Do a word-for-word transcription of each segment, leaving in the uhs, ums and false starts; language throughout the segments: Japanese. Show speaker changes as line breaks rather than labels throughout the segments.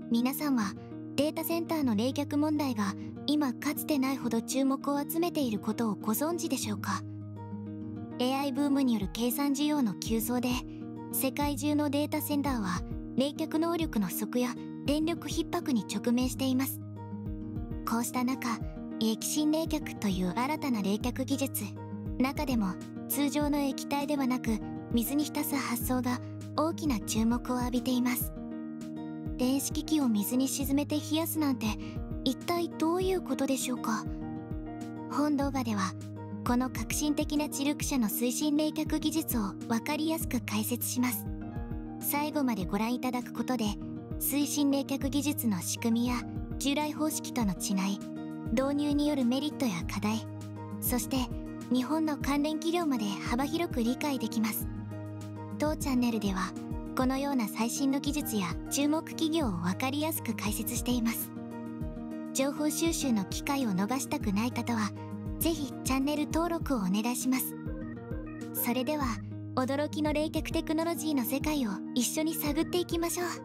皆さんはデータセンターの冷却問題が今かつてないほど注目を集めていることをご存知でしょうか。 エーアイ ブームによる計算需要の急増で世界中のデータセンターは冷却能力の不足や電力逼迫に直面しています。こうした中、液芯冷却という新たな冷却技術、中でも通常の液体ではなく水に浸す発想が大きな注目を浴びています。電子機器を水に沈めて冷やすなんて一体どういうことでしょうか。本動画ではこの革新的な磁力車の推進冷却技術を分かりやすく解説します。最後までご覧いただくことで推進冷却技術の仕組みや従来方式との違い、導入によるメリットや課題、そして日本の関連企業まで幅広く理解できます。当チャンネルではこのような最新の技術や注目企業を分かりやすく解説しています。情報収集の機会を逃したくない方はぜひチャンネル登録をお願いします。それでは驚きの冷却テクノロジーの世界を一緒に探っていきましょう。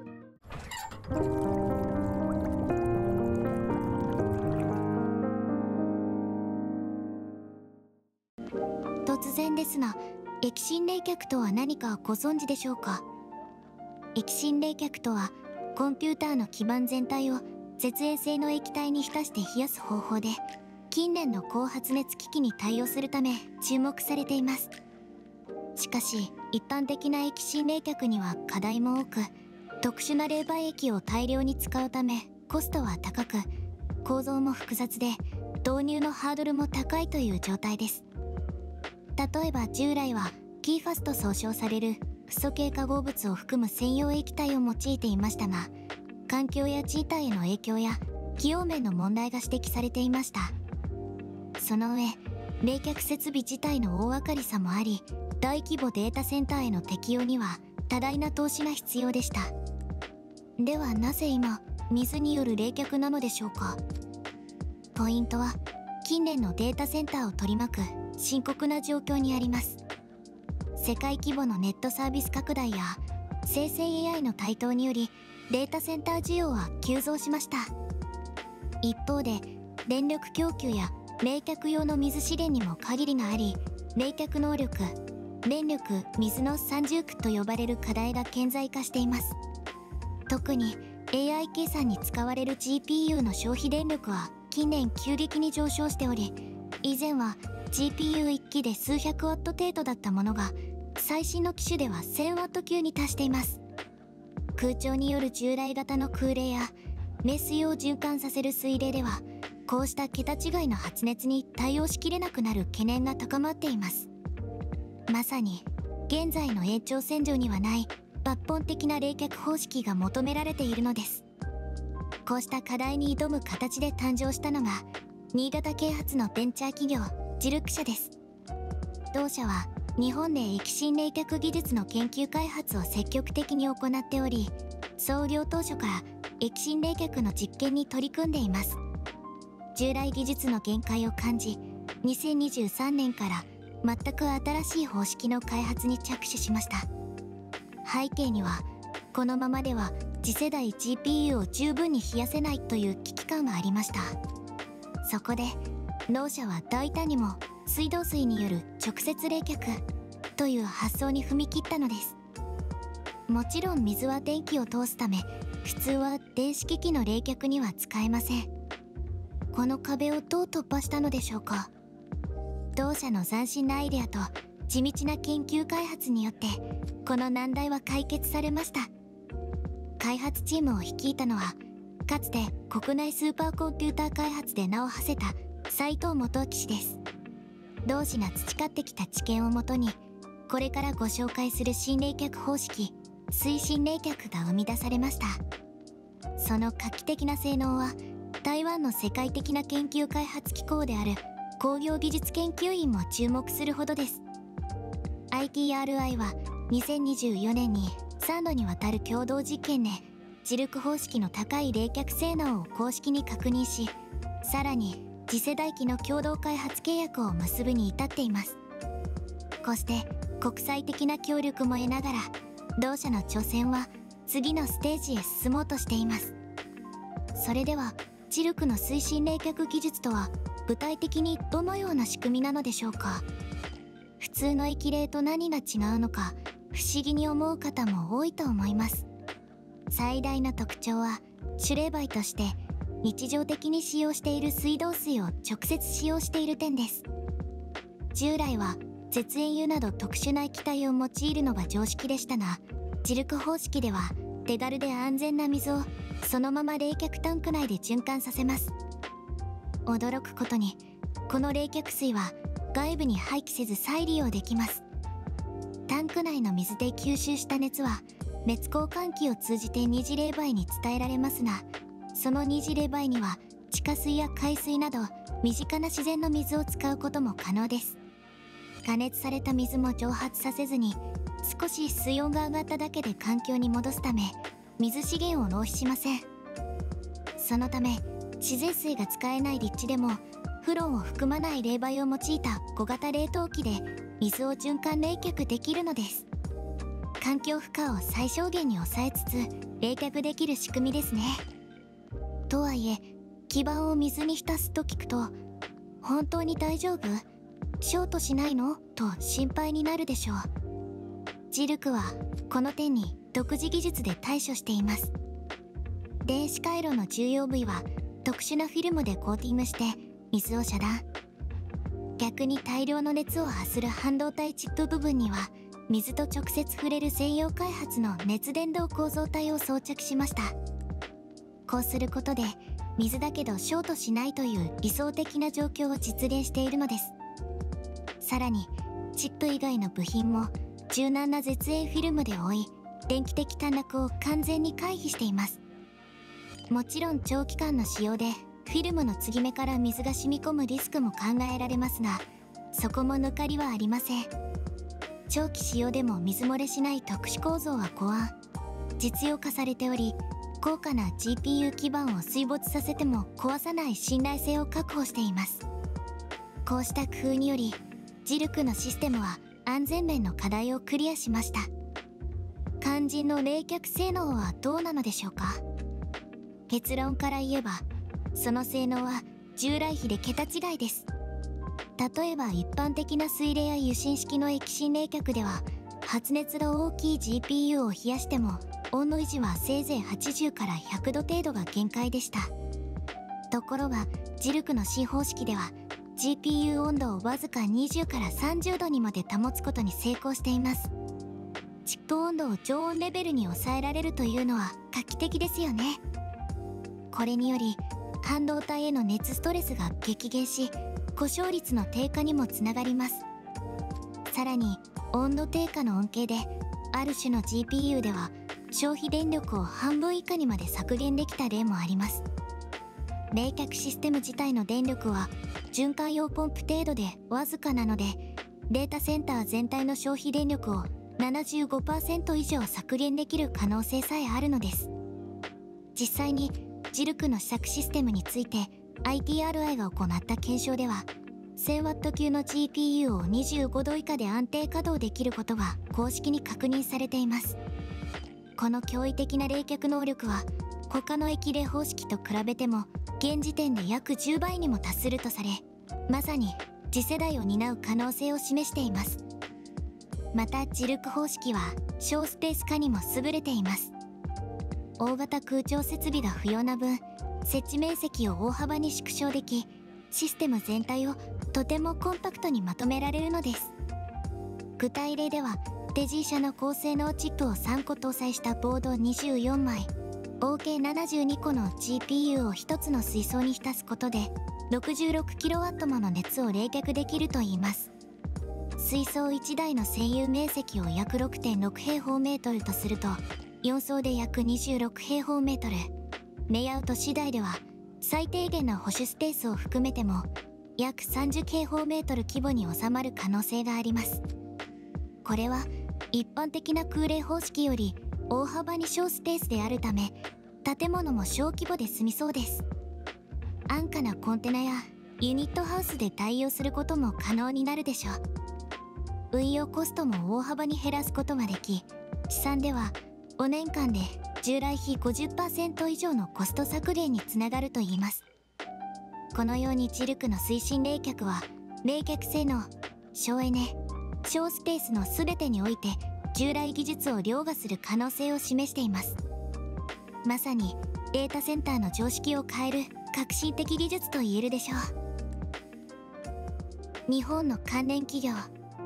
突然ですが、液芯冷却とは何かご存知でしょうか。液芯冷却とはコンピューターの基板全体を絶縁性の液体に浸して冷やす方法で、近年の高発熱機器に対応するため注目されています。しかし一般的な液芯冷却には課題も多く、特殊な冷媒液を大量に使うためコストは高く、構造も複雑で導入のハードルも高いという状態です。例えば従来は ピーファス と総称されるフッ素系化合物を含む専用液体を用いていましたが、環境や人体への影響や費用面の問題が指摘されていました。その上、冷却設備自体の大掛かりさもあり、大規模データセンターへの適用には多大な投資が必要でした。ではなぜ今水による冷却なのでしょうか。ポイントは近年のデータセンターを取り巻く深刻な状況にあります。世界規模のネットサービス拡大や生成 エーアイ の台頭によりデータセンター需要は急増しました。一方で電力供給や冷却用の水資源にも限りがあり、冷却能力、電力、水の三重苦と呼ばれる課題が顕在化しています。特に エーアイ 計算に使われる ジーピーユー の消費電力は近年急激に上昇しており、以前は ジーピーユーいっ 機で数百ワット程度だったものが最新の機種ではせんワット級に達しています。空調による従来型の空冷や冷水を循環させる水冷では、こうした桁違いの発熱に対応しきれなくなる懸念が高まっています。まさに現在の延長線上にはない抜本的な冷却方式が求められているのです。こうした課題に挑む形で誕生したのが新潟啓発のベンチャー企業磁力社です。同社は日本で液芯冷却技術の研究開発を積極的に行っており、創業当初から液芯冷却の実験に取り組んでいます。従来技術の限界を感じ、にせんにじゅうさんねんから全く新しい方式の開発に着手しました。背景にはこのままでは次世代 ジーピーユー を十分に冷やせないという危機感がありました。そこで同社は大胆にも水道水による直接冷却という発想に踏み切ったのです。もちろん水は電気を通すため、普通は電子機器の冷却には使えません。この壁をどう突破したのでしょうか。同社の斬新なアイデアと地道な研究開発によってこの難題は解決されました。開発チームを率いたのはかつて国内スーパーコンピューター開発で名を馳せた斉藤元明氏です。同氏が培ってきた知見をもとに、これからご紹介する新冷却方式推進冷却が生み出されました。その画期的な性能は台湾の世界的な研究開発機構である工業技術研究院も注目するほどです。 アイティーアールアイ はにせんにじゅうよねんにさんどにわたる共同実験で磁力方式の高い冷却性能を公式に確認し、さらに次世代機の共同開発契約を結ぶに至っています。こうして国際的な協力も得ながら同社の挑戦は次のステージへ進もうとしています。 それではジルクの推進冷却技術とは具体的にどのような仕組みなのでしょうか。普通の液冷と何が違うのか不思議に思う方も多いと思います。最大の特徴はシュレーバイとして日常的に使用している水道水を直接使用している点です。従来は絶縁油など特殊な液体を用いるのが常識でしたが、ジルク方式では手軽で安全な水をそのまま冷却タンク内で循環させます。驚くことにこの冷却水は外部に廃棄せず再利用できます。タンク内の水で吸収した熱は熱交換器を通じて二次冷媒に伝えられますが、その二次冷媒には地下水や海水など身近な自然の水を使うことも可能です。加熱された水も蒸発させずに少し水温が上がっただけで環境に戻すため水資源を浪費しません。そのため自然水が使えない立地でもフロンを含まない冷媒を用いた小型冷凍機で水を循環冷却できるのです。環境負荷を最小限に抑えつつ冷却できる仕組みですね。とはいえ基板を水に浸すと聞くと本当に大丈夫？ショートしないの？と心配になるでしょう。ジルクはこの点に独自技術で対処しています。電子回路の重要部位は特殊なフィルムでコーティングして水を遮断。逆に大量の熱を発する半導体チップ部分には水と直接触れる専用開発の熱伝導構造体を装着しました。こうすることで水だけどショートしないという理想的な状況を実現しているのです。さらにチップ以外の部品も柔軟な絶縁フィルムで覆い電気的短絡を完全に回避しています。もちろん長期間の使用でフィルムの継ぎ目から水が染み込むリスクも考えられますが、そこも抜かりはありません。長期使用でも水漏れしない特殊構造は考案実用化されており、高価な ジーピーユー 基板を水没させても壊さない信頼性を確保しています。こうした工夫によりジルクのシステムは安全面の課題をクリアしました。肝心の冷却性能はどうなのでしょうか。結論から言えばその性能は従来比で桁違いです。例えば一般的な水冷や油浸式の液浸冷却では発熱が大きい ジーピーユー を冷やしても温度維持はせいぜいはちじゅうからひゃくど程度が限界でした。ところがジルクの新方式では ジーピーユー 温度をわずかにじゅうからさんじゅうどにまで保つことに成功しています。チップ温度を常温レベルに抑えられるというのは画期的ですよね。これにより半導体への熱ストレスが激減し故障率の低下にもつながります。さらに温度低下の恩恵である種の ジーピーユー では消費電力を半分以下にまで削減できた例もあります。冷却システム自体の電力は循環用ポンプ程度でわずかなのでデータセンター全体の消費電力を ななじゅうごパーセント 以上削減できる可能性さえあるのです。実際にジルクの試作システムについて アイティーアールアイ が行った検証では せんワット 級の ジーピーユー をにじゅうごど以下で安定稼働できることが公式に確認されています。この驚異的な冷却能力は他の液冷方式と比べても現時点で約じゅうばいにも達するとされ、まさに次世代を担う可能性を示しています。またジルク方式は小スペース化にも優れています。大型空調設備が不要な分設置面積を大幅に縮小できシステム全体をとてもコンパクトにまとめられるのです。具体例ではデジー社の高性能チップをさんこ搭載したボードにじゅうよんまい合計ななじゅうにこの ジーピーユー をひとつの水槽に浸すことで ろくじゅうろくキロワット もの熱を冷却できるといいます。水槽いちだいの占有面積を約 ろくてんろくへいほうメートルとするとよんそうで約にじゅうろくへいほうメートル、レイアウト次第では最低限の保守スペースを含めても約さんじゅうへいほうメートル規模に収まる可能性があります。これは一般的な空冷方式より大幅に小スペースであるため建物も小規模で済みそうです。安価なコンテナやユニットハウスで対応することも可能になるでしょう。運用コストも大幅に減らすことができ、試算ではごねんかんで従来比 ごじゅっパーセント 以上のコスト削減につながるといいます。このようにジルクの推進冷却は冷却性能、省エネ、省スペースの全てにおいて従来技術を凌駕する可能性を示しています。まさにデータセンターの常識を変える革新的技術と言えるでしょう。日本の関連企業。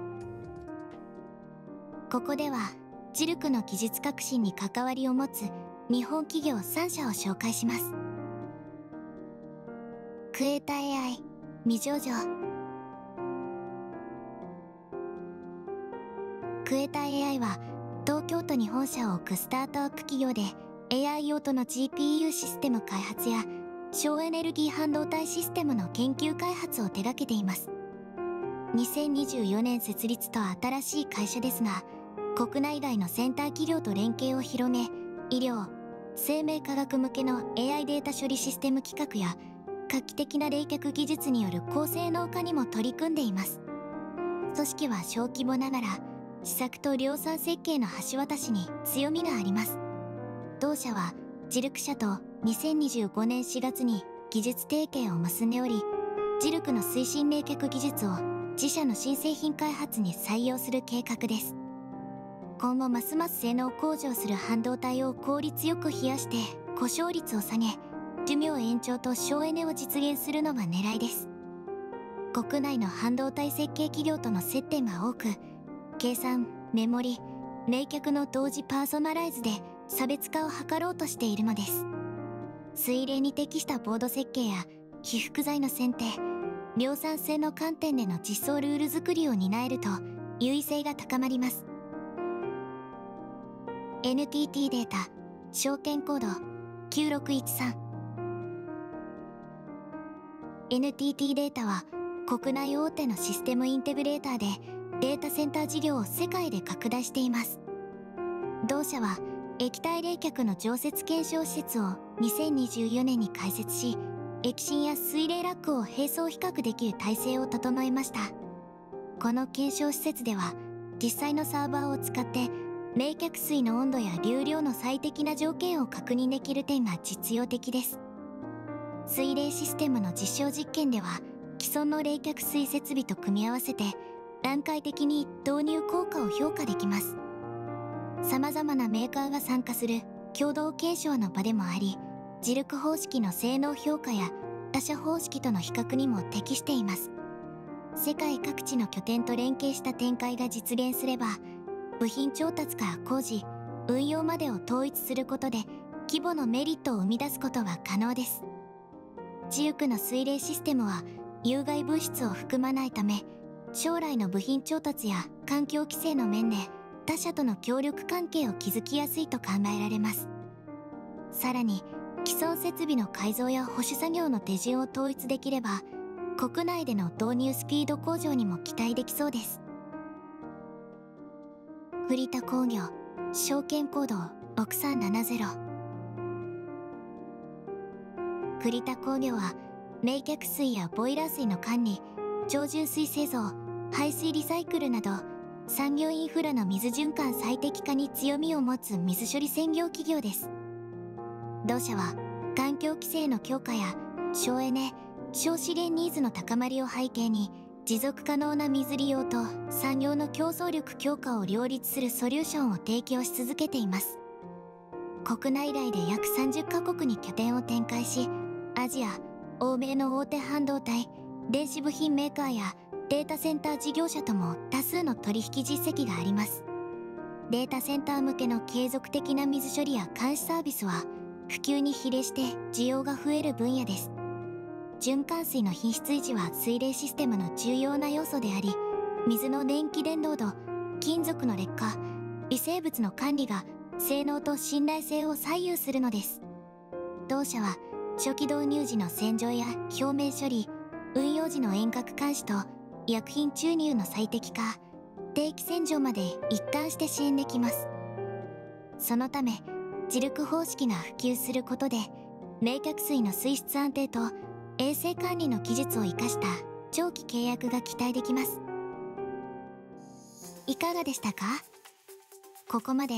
ここではジルクの技術革新に関わりを持つ日本企業さん社を紹介します。クエータ エーアイ 未上場。クエータ エーアイ は東京都に本社を置くスタートアップ企業で エーアイ 用途の ジーピーユー システム開発や省エネルギー半導体システムの研究開発を手掛けています。にせんにじゅうよねん設立と新しい会社ですが、国内外のセンター企業と連携を広げ、医療・生命科学向けの エーアイ データ処理システム企画や画期的な冷却技術による高性能化にも取り組んでいます。組織は小規模ながら試作と量産設計の橋渡しに強みがあります。同社はジルク社とにせんにじゅうごねんしがつに技術提携を結んでおり、ジルクの推進冷却技術を自社の新製品開発に採用する計画です。今後ますます性能向上する半導体を効率よく冷やして故障率を下げ、寿命延長と省エネを実現するのが狙いです。国内の半導体設計企業との接点が多く、計算、メモリ、冷却の同時パーソナライズで差別化を図ろうとしているのです。水冷に適したボード設計や被覆材の選定、量産性の観点での実装ルール作りを担えると優位性が高まります。エヌティーティー データ証券コードきゅうろくいちさん。 エヌティーティー データは国内大手のシステムインテグレーターでデータセンター事業を世界で拡大しています。同社は液体冷却の常設検証施設をにせんにじゅうよねんに開設し、液芯や水冷ラックを並走比較できる体制を整えました。この検証施設では実際のサーバーを使って冷却水の温度や流量の最適な条件を確認できる点が実用的です。水冷システムの実証実験では既存の冷却水設備と組み合わせて段階的に導入効果を評価できます。さまざまなメーカーが参加する共同検証の場でもあり、ジルク方式の性能評価や他社方式との比較にも適しています。世界各地の拠点と連携した展開が実現すれば、部品調達から工事、運用までを統一することで規模のメリットを生み出すことは可能です。ジルクの水冷システムは有害物質を含まないため、将来の部品調達や環境規制の面で他社との協力関係を築きやすいと考えられます。さらに既存設備の改造や保守作業の手順を統一できれば、国内での導入スピード向上にも期待できそうです。栗田工業証券コードろくさんななゼロ。栗田工業は冷却水やボイラー水の管理、超純水製造、排水リサイクルなど産業インフラの水循環最適化に強みを持つ水処理専業企業です。同社は環境規制の強化や省エネ・省資源ニーズの高まりを背景に、持続可能な水利用と産業の競争力強化を両立するソリューションを提供し続けています。国内外で約さんじゅっかこくに拠点を展開し、アジア、欧米の大手半導体、電子部品メーカーやデータセンター事業者とも多数の取引実績があります。データセンター向けの継続的な水処理や監視サービスは普及に比例して需要が増える分野です。循環水の品質維持は水冷システムの重要な要素であり、水の電気伝導度、金属の劣化、微生物の管理が性能と信頼性を左右するのです。同社は初期導入時の洗浄や表面処理、運用時の遠隔監視と医薬品注入の最適化、定期洗浄まで一貫して支援できます。そのためジルク方式が普及することで、冷却水の水質安定と衛生管理の技術を生かした長期契約が期待できます。いかがでしたか？ここまで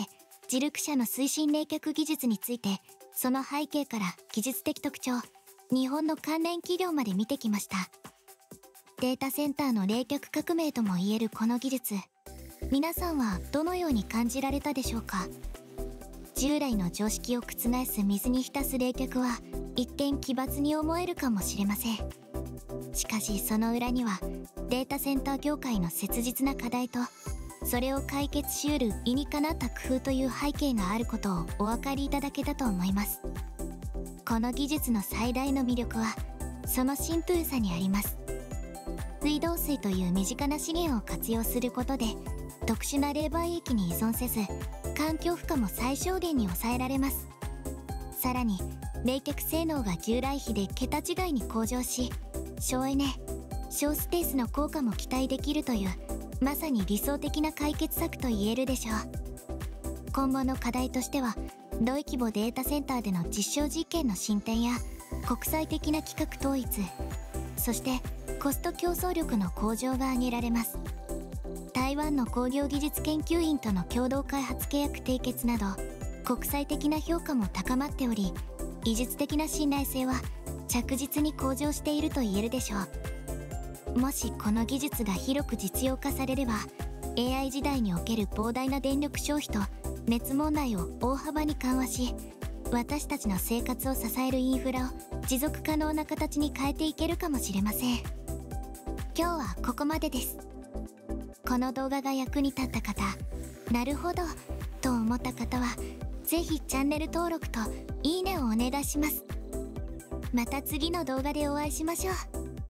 磁力車の推進冷却技術について、その背景から技術的特徴、日本の関連企業まで見てきました。データセンターの冷却革命ともいえるこの技術、皆さんはどのように感じられたでしょうか。従来の常識を覆す水に浸す冷却は一見奇抜に思えるかもしれません。しかしその裏にはデータセンター業界の切実な課題と、それを解決しうる理にかなった工夫という背景があることをお分かりいただけたと思います。この技術の最大の魅力はそのシンプルさにあります。水道水という身近な資源を活用することで、特殊な冷媒液に依存せず環境負荷も最小限に抑えられます。さらに冷却性能が従来比で桁違いに向上し、省エネ、省スペースの効果も期待できるという、まさに理想的な解決策と言えるでしょう。今後の課題としては、同規模データセンターでの実証実験の進展や国際的な規格統一、そしてコスト競争力の向上が挙げられます。台湾の工業技術研究院との共同開発契約締結など、国際的な評価も高まっており、技術的な信頼性は着実に向上していると言えるでしょう。もしこの技術が広く実用化されれば、 エーアイ 時代における膨大な電力消費と熱問題を大幅に緩和し、私たちの生活を支えるインフラを持続可能な形に変えていけるかもしれません。今日はここまでです。この動画が役に立った方、なるほどと思った方はぜひチャンネル登録といいねをお願いします。また次の動画でお会いしましょう。